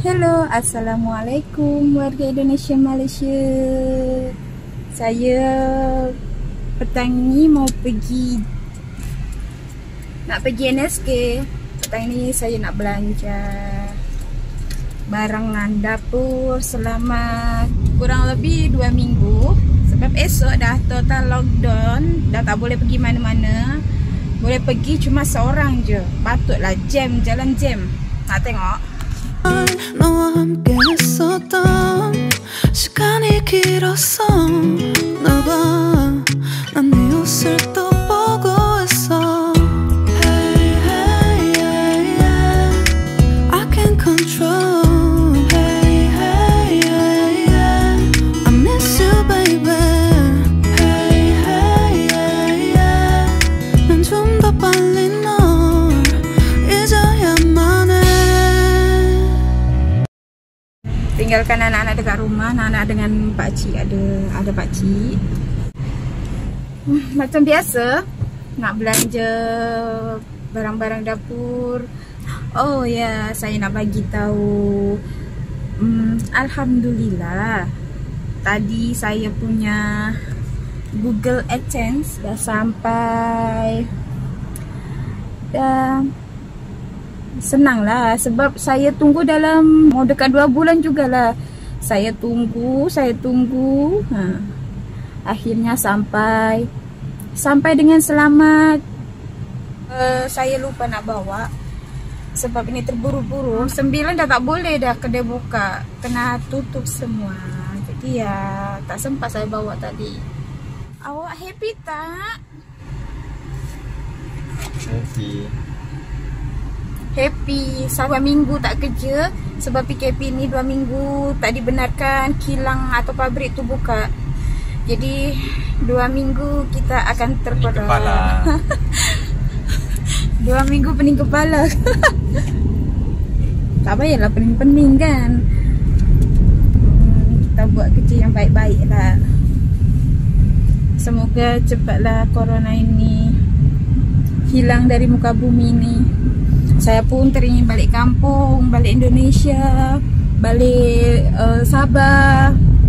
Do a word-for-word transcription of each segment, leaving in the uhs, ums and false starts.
Hello, Assalamualaikum warga Indonesia Malaysia. Saya petang ni mau pergi Nak pergi N S K. Petang ni saya nak belanja barangan dapur selama kurang lebih dua minggu. Sebab esok dah total lockdown, dah tak boleh pergi mana-mana. Boleh pergi cuma seorang je. Patutlah jam, jalan jam. Nak tengok? 너와 함께 했었던 시간이 길었어. 널 봐, 난 네 옷을 또 보고 있어. Hey, hey, yeah, yeah. I can't control. Hey, hey, yeah, yeah. I miss you, baby. Hey, hey, yeah, yeah. 난 좀 더 빨리 널 잊어야만 해. Tinggalkan anak-anak dekat rumah, anak-anak dengan pakcik, ada ada pakcik. Hmm, macam biasa nak belanja barang-barang dapur. Oh ya, yeah, saya nak bagi tahu. Hmm, Alhamdulillah. Tadi saya punya Google AdSense dah sampai. Dah senang lah, sebab saya tunggu dalam mau dekat dua bulan jugalah. Saya tunggu, saya tunggu ha. Akhirnya sampai Sampai dengan selamat. uh, Saya lupa nak bawa sebab ini terburu-buru. Sembilan dah tak boleh dah kedai buka, kena tutup semua. Jadi ya tak sempat saya bawa tadi. Awak happy tak? Happy. Happy, sampai minggu tak kerja. Sebab P K P ni dua minggu tak dibenarkan kilang atau pabrik tu buka. Jadi dua minggu kita akan terperah. Kepala. Dua minggu pening kepala. Tak payahlah pening-pening kan. hmm, Kita buat kerja yang baik-baik lah. Semoga cepatlah corona ini hilang dari muka bumi ni. Saya pun teringin balik kampung, balik Indonesia, balik uh, Sabah.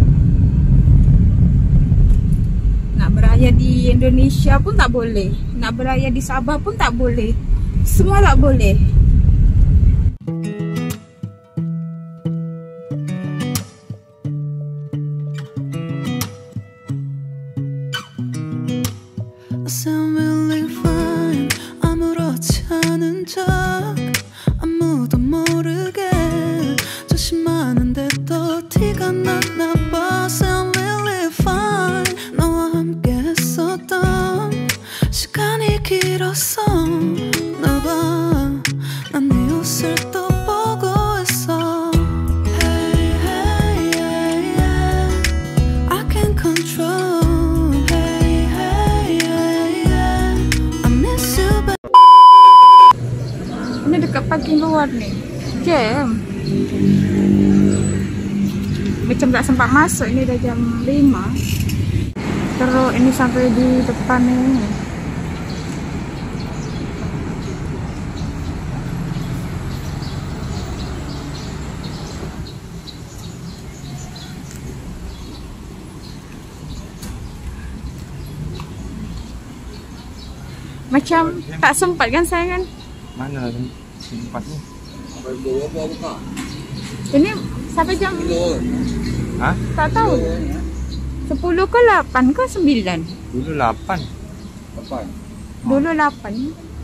Nak beraya di Indonesia pun tak boleh, nak beraya di Sabah pun tak boleh. Semua tak boleh. I sound really fine. 아무렇지 않은 척 아무도 모르게 조심하는데 또 티가 났나 봐. Sound really fine. 너와 함께 했었던 시간이 길었어. 널 봐, 난 네 옷을 또 보고 있어. Hey, hey, yeah, yeah. I can't control. Hey, hey, yeah, yeah. I miss you, baby. Ini dekat parking luar ni, jam. Macam tak sempat masuk, ini dah jam lima. Terus ini sampai di depan ni. Macam tak sempat kan saya kan? Mana tempat ni? Ini sampai jam Ha? tak tahu. Sepuluh ke lapan ke sembilan? Dulu lapan. Lapan. Dulu lapan.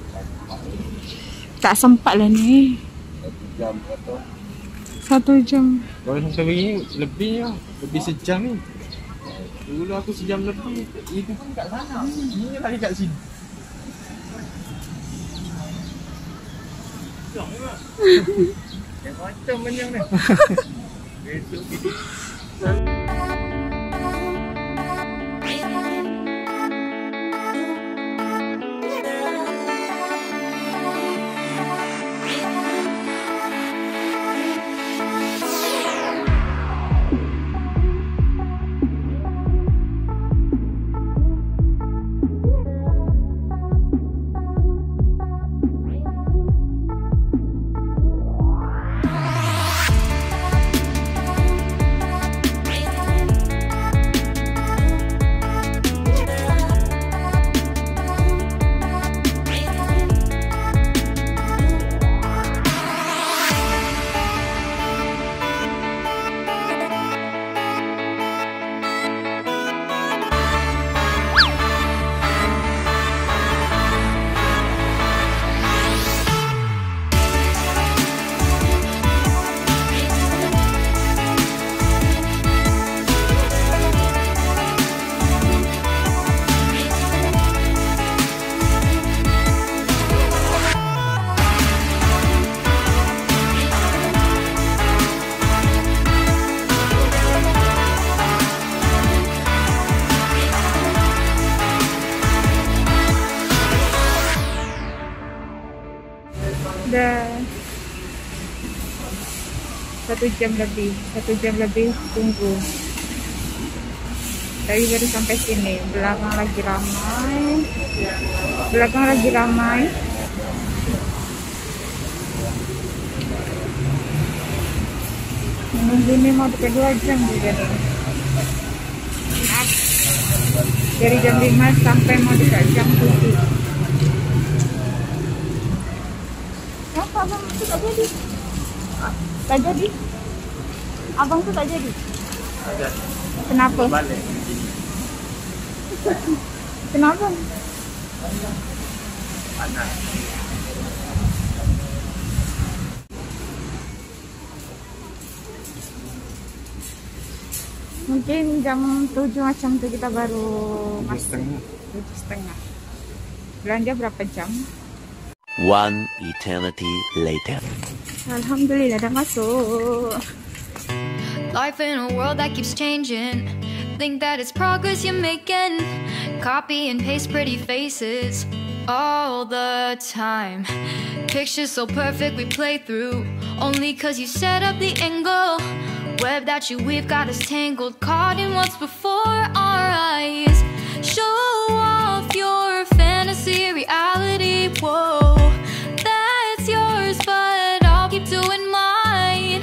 Tak sempat lah ni. Satu jam atau? Satu jam. Kalau sampai begini lebih lah. Lebih sejam ni. Dulu aku sejam lebih. Itu pun kat sana. Ini lagi kat sini. Yang macam banyak ni. Besok kita Satu jam lebih, satu jam lebih tunggu. Tadi baru sampai sini. Belakang lagi ramai, belakang lagi ramai. Menunggu ini mau dekat dua jam juga nih. Dari jam lima sampai mau dekat jam tujuh. Kenapa abang tuh tak jadi? Tak jadi? Abang tuh tak jadi? Kenapa? Kenapa? Mungkin jam tujuh macam tu kita baru masuk. Tujuh setengah. Belanja berapa jam? One eternity later. Alhamdulillah dah masuk. Life in a world that keeps changing. Think that it's progress you're making. Copy and paste pretty faces all the time. Pictures so perfect we play through. Only cause you set up the angle. Web that you weave got us tangled. Caught in what's before our eyes. Show off your fantasy reality. Whoa, that's yours, but I'll keep doing mine.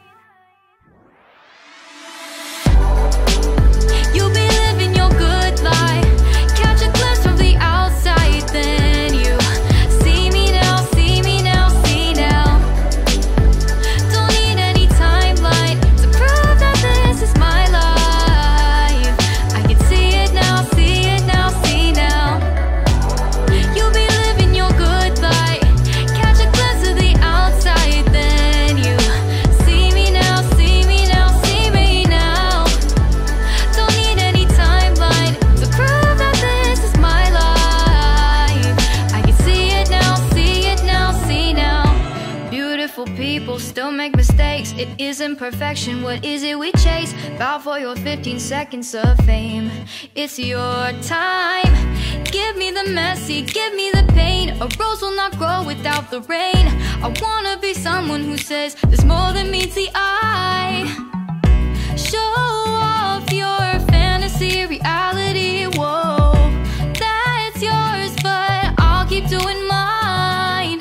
You'll be living your good life. Catch a glimpse from the outside, then you see me now, see me now, see now. Don't need any timeline to prove that this is my life. I can see it now, see it now, see now. You'll be living your good life. Catch a glimpse of the outside, then you see me now, see me now, see me now. Don't need any timeline to prove that this is my life. I can see it now, see it now, see now. Beautiful people still make mistakes. It isn't perfection, what is it we chase? Bow for your fifteen seconds of fame. It's your time. Give me the messy, give me the pain. A rose will not grow without the rain. I wanna be someone who says there's more than meets the eye. Show off your fantasy reality. Whoa, that's yours, but I'll keep doing mine.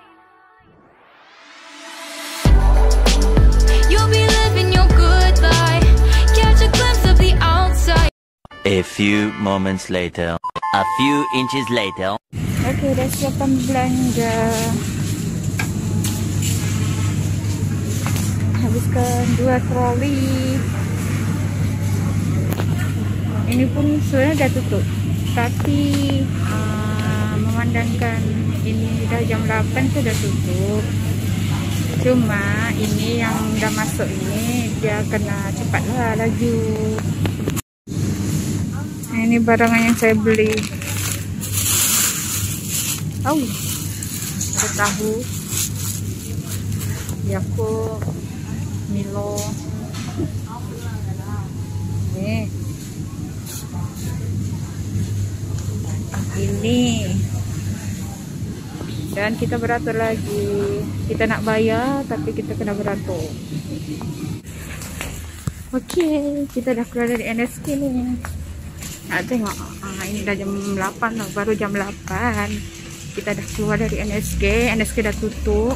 You'll be living your good life. Catch a glimpse of the outside. A few moments later. A few inches later. Oke, udah siapkan belanja. Habiskan dua troli. Ini pun sebenarnya udah tutup, tapi uh, memandangkan ini udah jam delapan sudah tutup. Cuma ini yang udah masuk ini dia kena cepatlah laju. Nah, ini barangan yang saya beli. Oh, ada tahu, Yakult, Milo. Nih, ini. Dan kita beratur lagi. Kita nak bayar, tapi kita kena beratur. Oke, kita dah keluar dari N S K nih. Nah, tengok, ah, ini dah jam delapan loh, baru jam delapan. Kita dah keluar dari N S K, N S K dah tutup.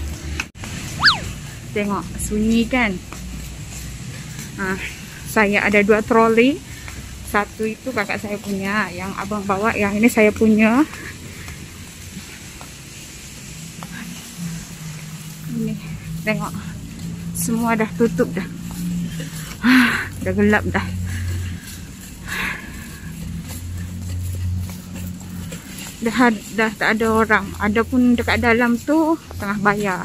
Tengok, sunyi kan? Nah, saya ada dua troli. Satu itu kakak saya punya, yang abang bawa, yang ini saya punya. Ini, tengok, semua dah tutup dah. Dah gelap dah. Dah, dah tak ada orang. Ada pun dekat dalam tu tengah bayar.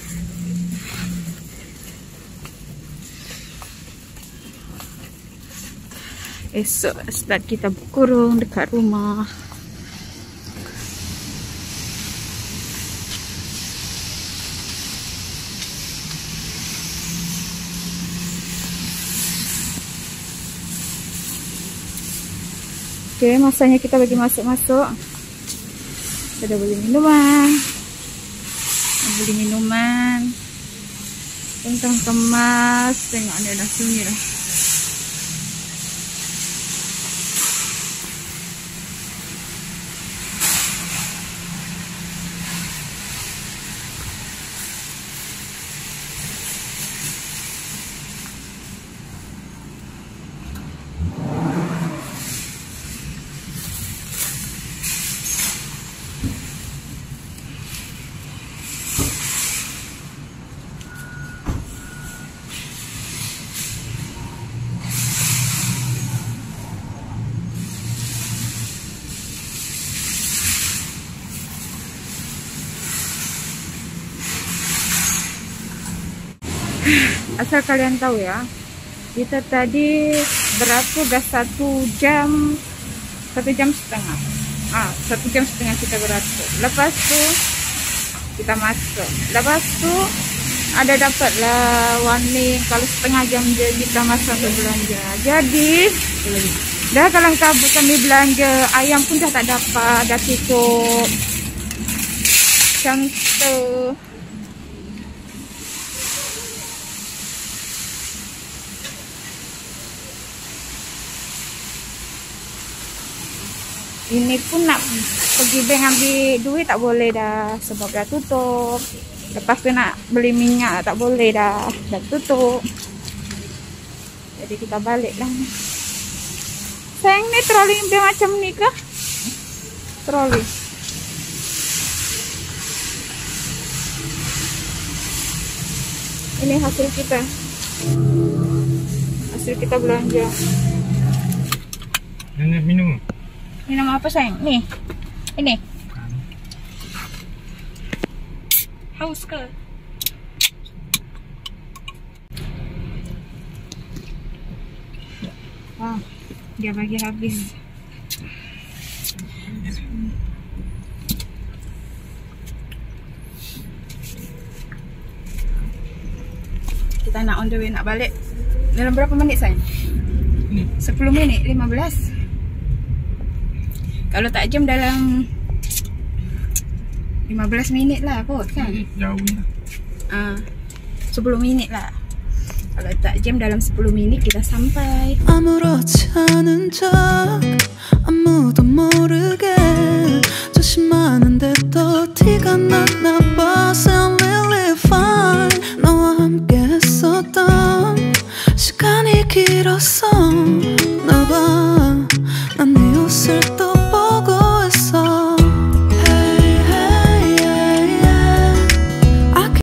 Esok start kita berkurung dekat rumah. Oke, masanya kita bagi masuk-masuk. Kita beli minuman, beli minuman. Kentang kemas, tengok dia dah sunyi dah. Asal kalian tahu ya, kita tadi berapa gas satu jam, satu jam setengah, ah satu jam setengah kita beratur. Lepas tu kita masuk, lepas tu ada dapatlah warning kalau setengah jam je kita masuk untuk belanja. Jadi dah kalang kabut kami belanja, ayam pun dah tak dapat, dah tutup. Macam tu. Ini pun nak pergi bank ambil duit tak boleh dah sebab dah tutup. Lepas tu nak beli minyak tak boleh dah, dah tutup. Jadi kita balik lah. Sayang, ni troli dia macam ni kah? Troli. Ini hasil kita. Hasil kita belanja. Ini minum. Ini nama apa sayang? Nih, ini. Haus ke? Wah, dia bagi habis. Kita nak on the way, nak balik. Dalam berapa menit sayang? Ini. sepuluh minit, lima belas. Kalau tak jam dalam lima belas minit lah kot kan? Jauh lah. Ah, sepuluh minit lah. Kalau tak jam dalam sepuluh minit kita sampai. 아무렇지 않은 척 아무도 모르게 조심하는데 또 티가 났나 봐.